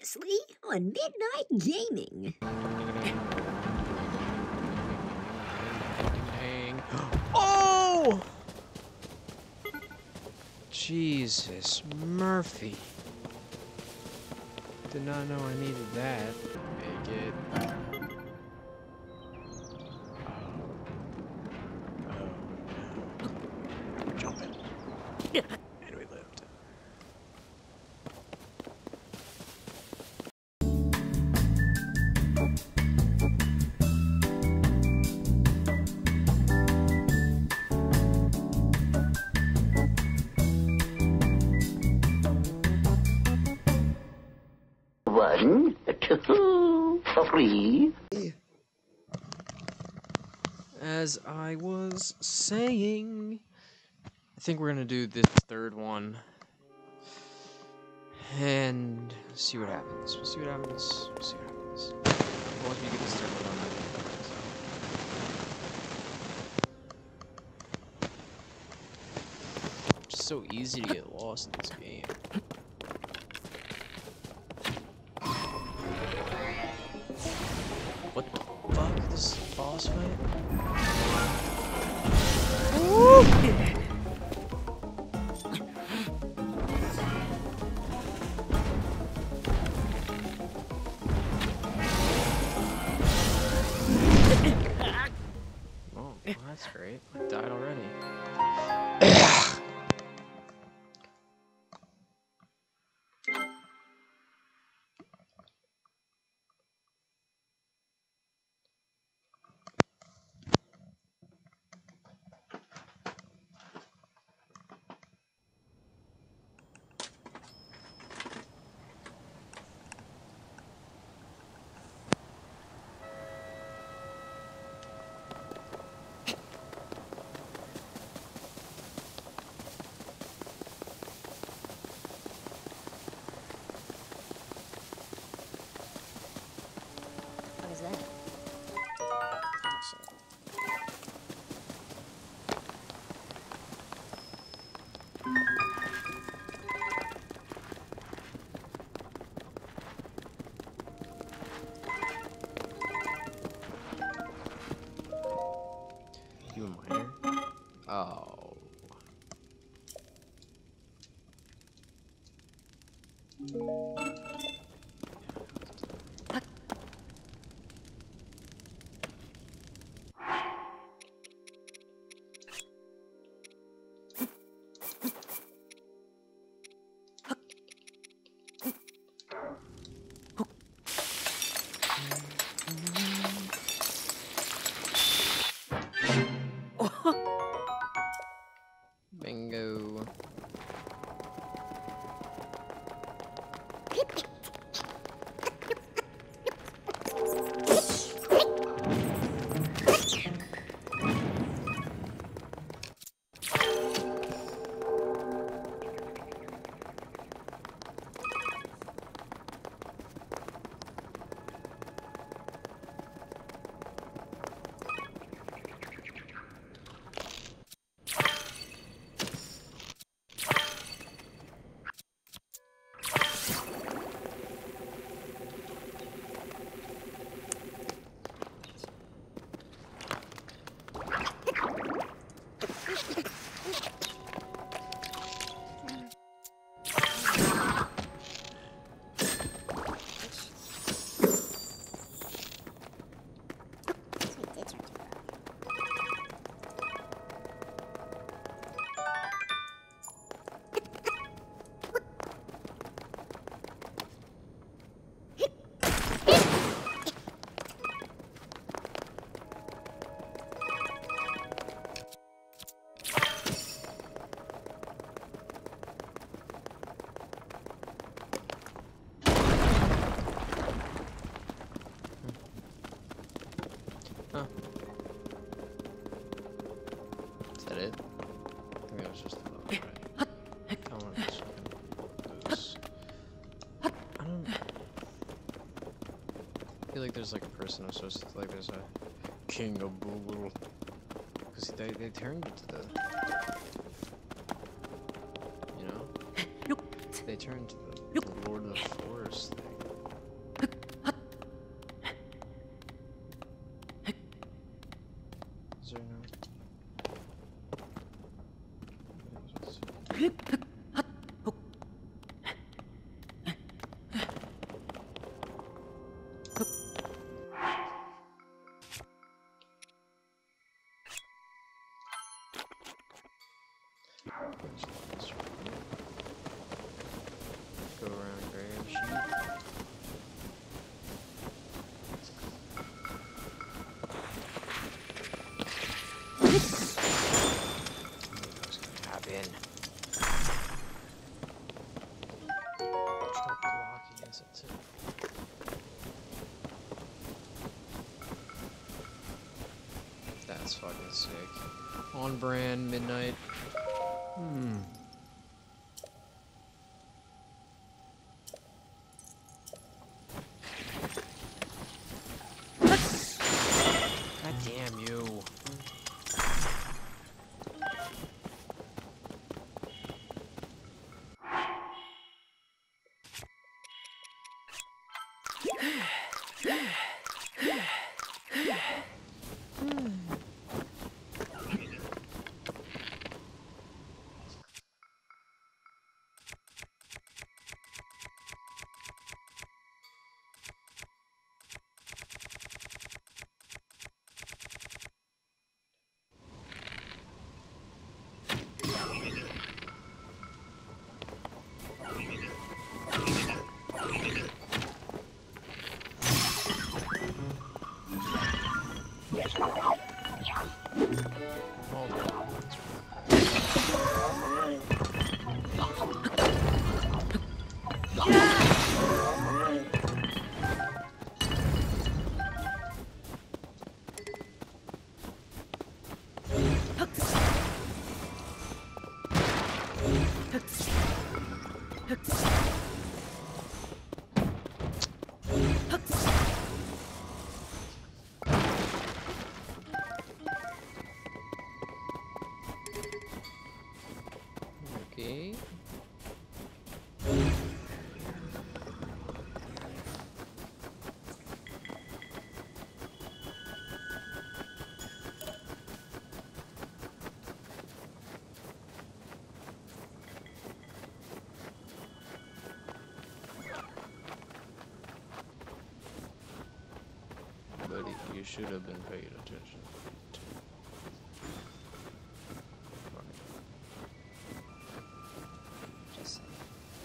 previously on Midnight Gaming. Oh! Jesus, Murphy. Did not know I needed that. Make it. Oh no. Jumping. And we lived. One, two, three. As I was saying, I think we're gonna do this third one and see what happens. We'll see what happens. We'll see what happens. Once we get this third one done, it's just so easy to get lost in this game. What the fuck? This is a boss fight? Oh, well, that's great. I died already. What is that? Oh, shit. You a miner? Oh. Bingo. Huh. Is that it? I think that was just about right. I want to just lose. I don't feel like there's like a person I'm supposed to, like there's a king of Boo. Because they turned into the, you know? They turned to the Lord of the Forest thing. Go around and grab sheep. What's gonna happen? Truck blocking is it too? That's fucking sick. On brand, midnight. God damn you. Okay. Buddy, you should have been paying attention. Just saying.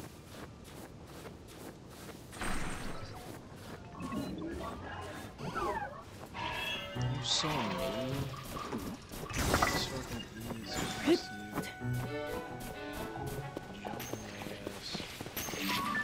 You so mean. It's fucking easy against you. Jumping ass.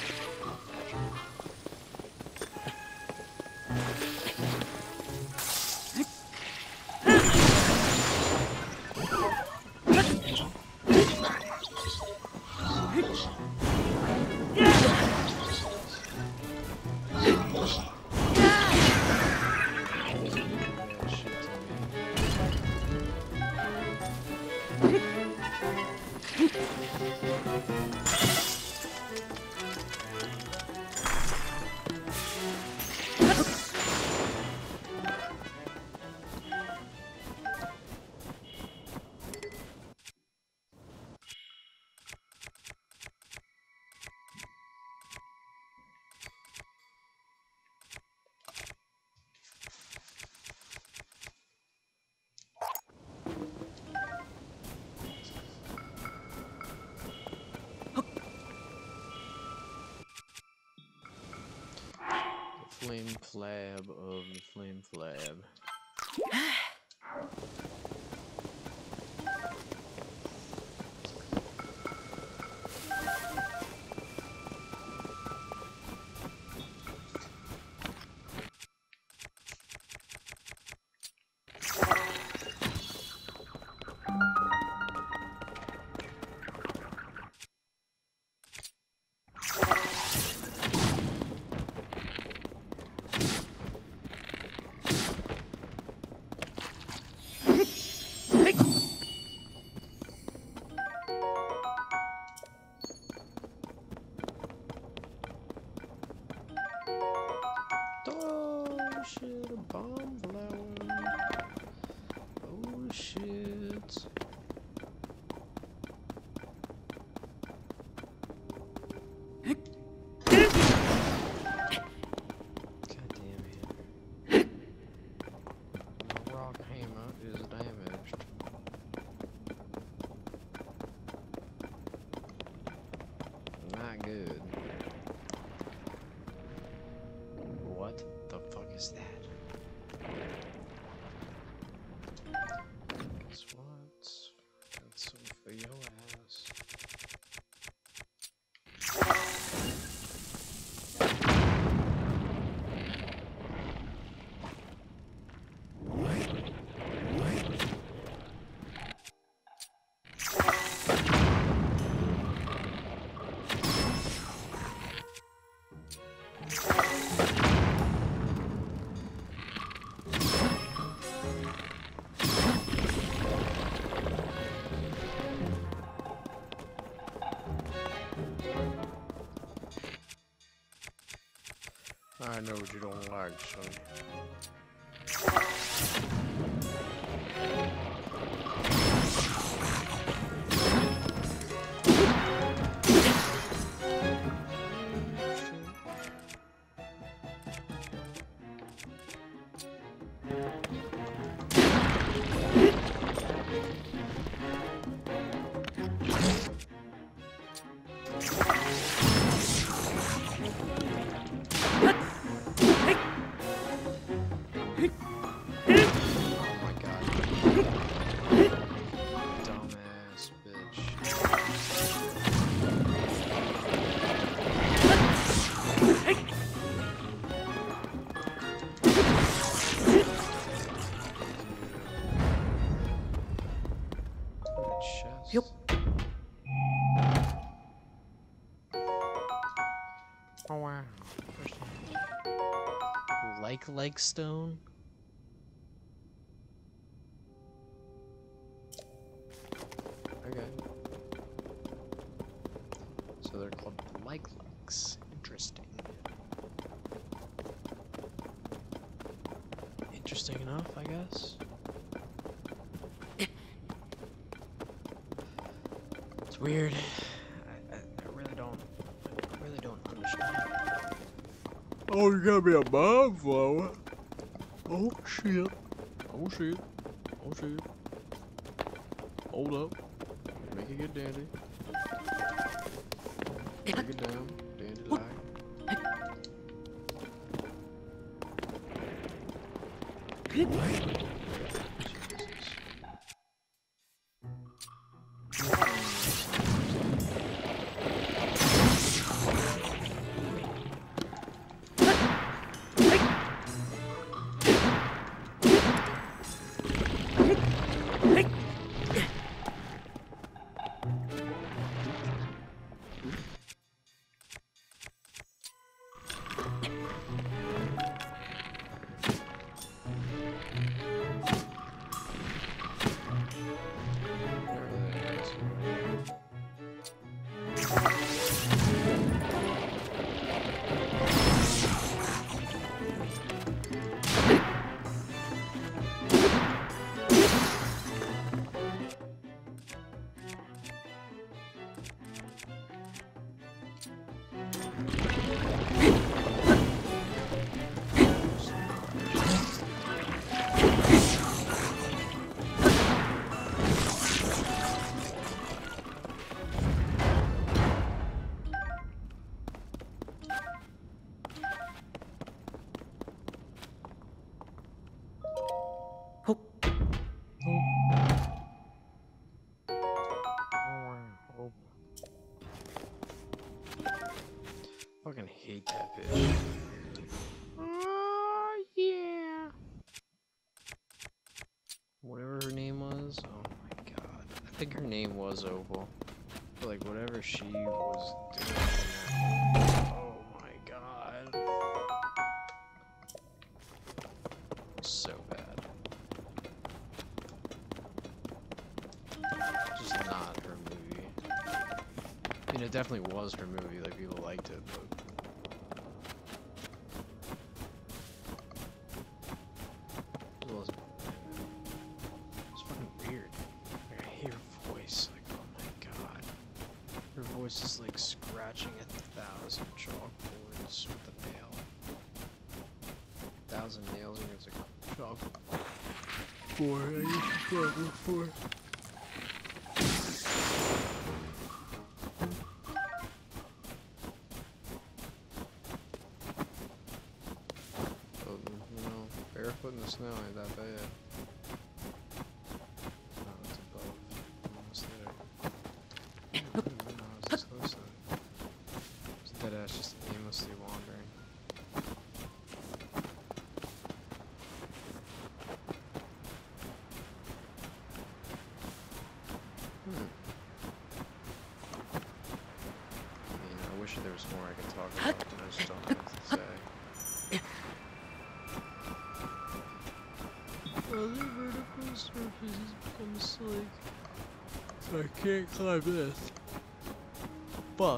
Flame flab of the flame flab. Oh shit, a bomb blowing. Oh shit. is that? Guess what? That's some for your ass. I know what you don't like, son. Oh wow. Like stone? Okay. So they're called likes. Interesting. Interesting enough, I guess. It's weird. I really don't understand. Oh, you gotta be a bomb flower. Oh shit. Oh shit. Oh shit. Hold up. Make it get dandy. Take it down. Dandy like. Fucking hate that bitch. Oh yeah. Whatever her name was. Oh my god. I think her name was Opal. But like whatever she was doing. Oh my god. So bad. Just not her movie. I mean, it definitely was her movie. Like people liked it, but. Voice is like scratching 1,000 chalkboards with a nail. 1,000 nails against a chalkboard. I used to chalkboard for. Oh, the snow ain't that bad. No, it's above. I'm almost there. No, it's this close then. It's dead ass just aimlessly wandering. I wish there was more I could talk about, but I just don't know what to say. Other vertical surfaces become slick. So I can't climb this. Fuck.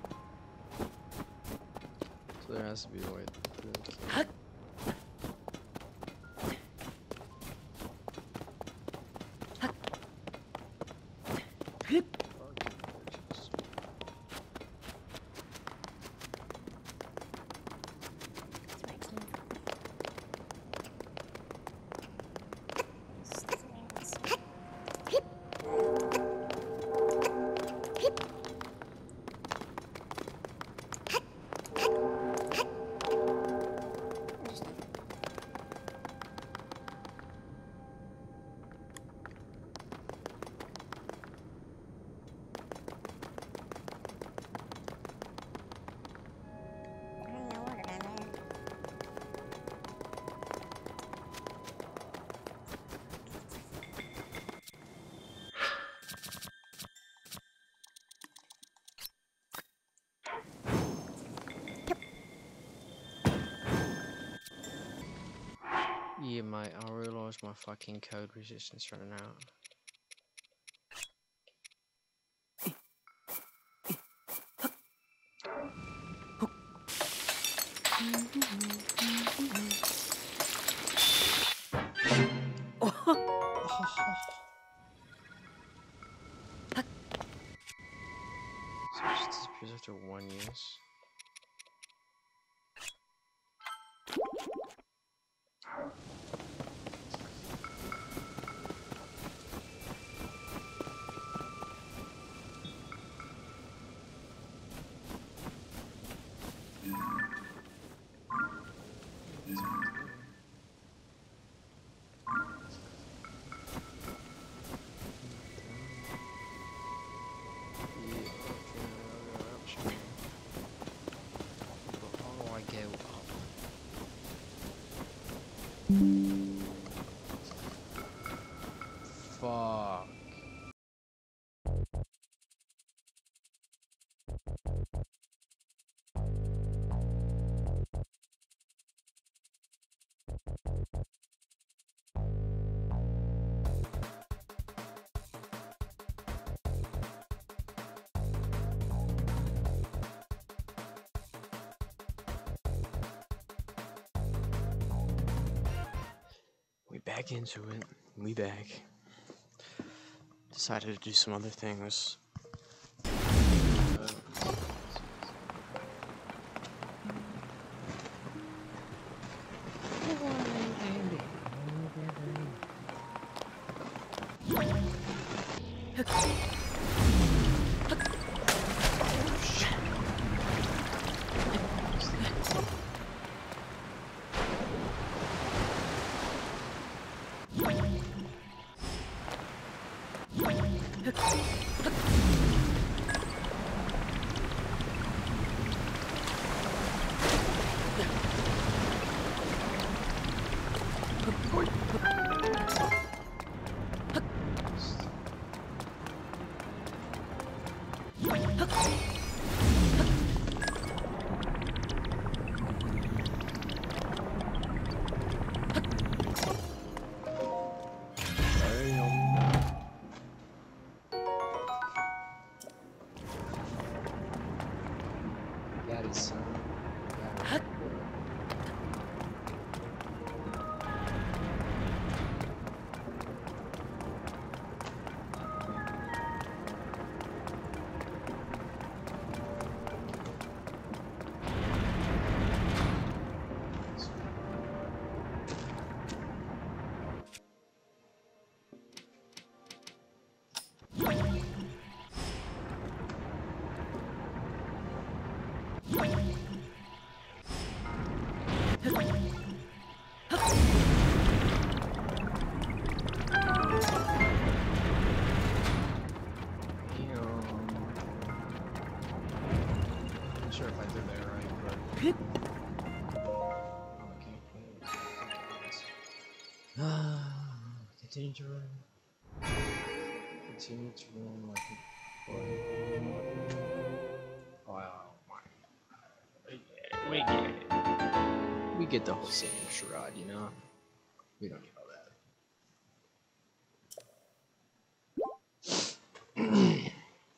So there has to be a way to do it. Yeah, mate, I realised my fucking code resistance running out. So it just disappears after 1 use. Fuck. We back into it. We back. Decided to do some other things. Continue to run. Continue to run like a boy. Oh my. We get it. We get the whole same charade, you know? We don't need all that.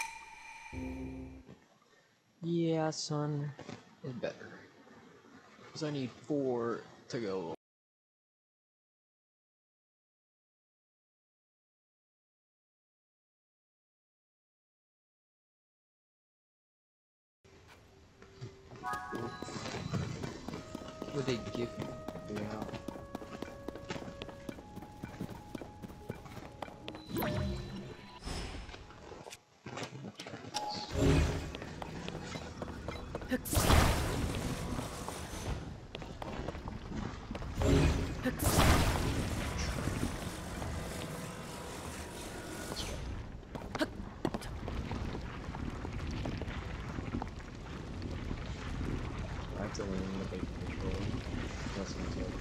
Yeah, son. It's better. Because I need 4 to go. What would they give me? Yeah. I have to learn the big control. That's what's up.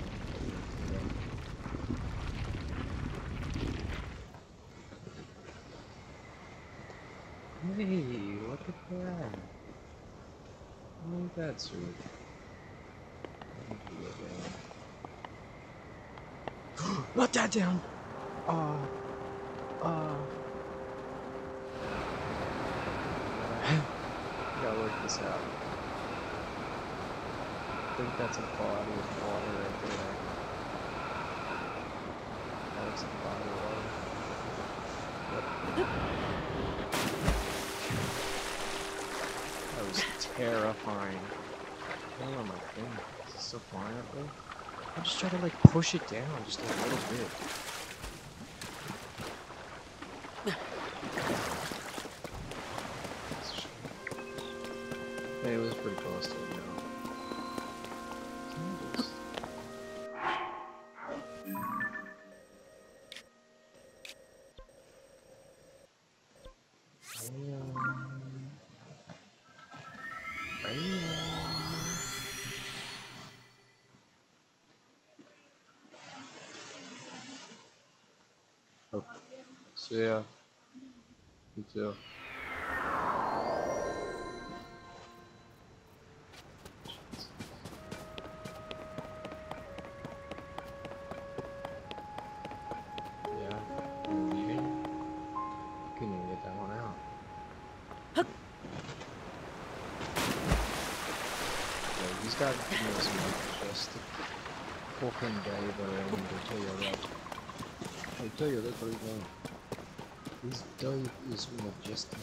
Hey, look at that. Look at that, sir. Not that down! Gotta work this out. I think that's a body of water right there. That looks like a body of water. Yep. That was terrifying. Hang on my thing. Is it still flying up there? I just try to like push it down just a little bit. Hey, it was pretty close to it, you know. Oh, so yeah, you too. Yeah, I'm leaving. Couldn't even get that one out. Yeah, he's got some majestic fucking day, but I need to tell you that. I tell you that right now. This day is majestic.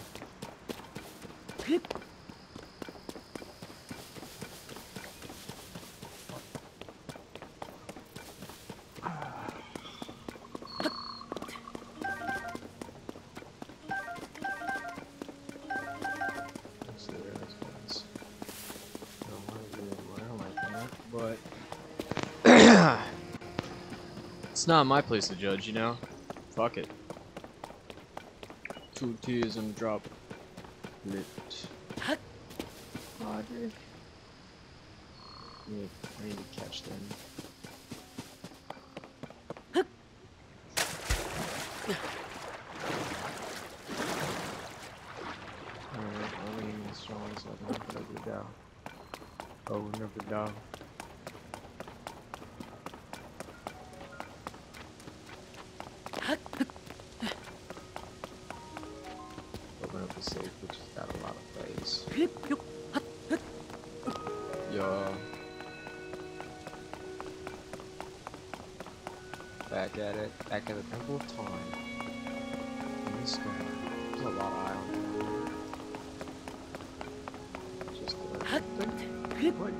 But it's not my place to judge, you know? Fuck it. 2 tears and a drop. Lit. Oh, dude. I need to catch them. Alright, I'm aiming strong so I can never down. Oh, never down. Open up the safe, which has got a lot of plays. Yo. Back at it. Back at the Temple of Time. In this guy. There's a lot of islands. Just what?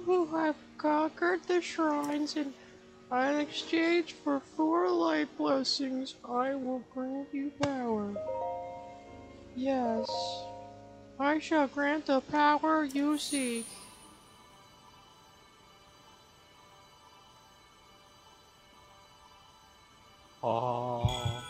who have conquered the shrines, and in exchange for 4 light blessings, I will grant you power. Yes, I shall grant the power you seek. Aww.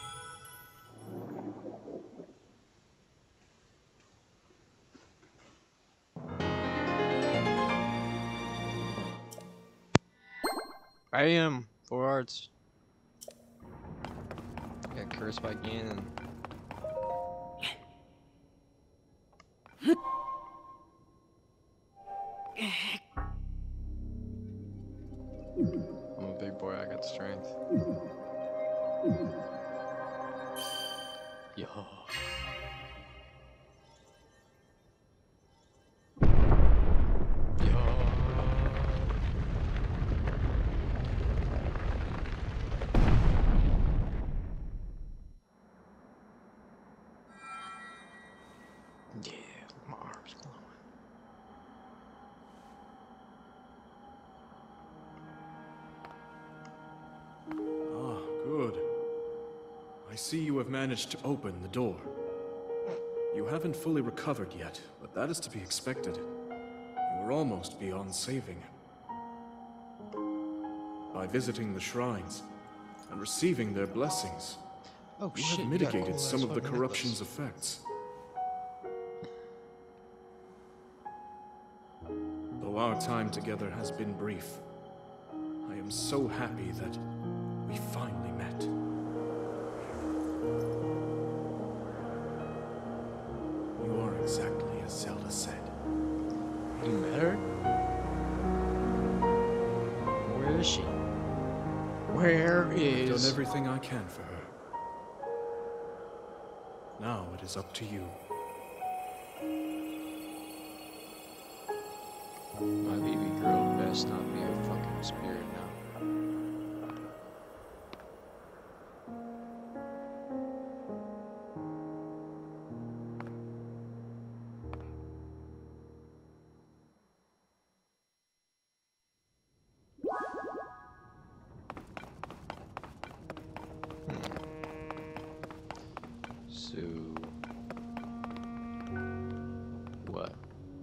I am 4 arts. Got cursed by Ganon. I'm a big boy, I got strength. Yo. Yeah, my arm's glowing. Ah, good. I see you have managed to open the door. You haven't fully recovered yet, but that is to be expected. You are almost beyond saving. By visiting the shrines and receiving their blessings, Oh you shit, have you got a mitigated cool some ass of the fucking corruption's necklace. effects. Though our time together has been brief, I am so happy that we finally met. You are exactly as Zelda said. You met her? Where is she? Where I've done is... everything I can for her. Now it is up to you. My baby girl best not be a fucking spirit now. So... what?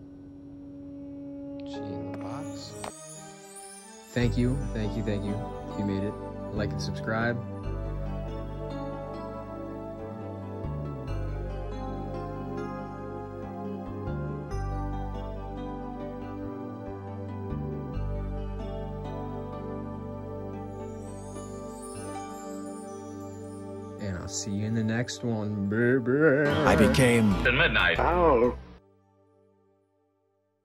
She in the box? Thank you. If you made it. Like and subscribe. And I'll see you in the next one, baby. I became Midnight. Oh.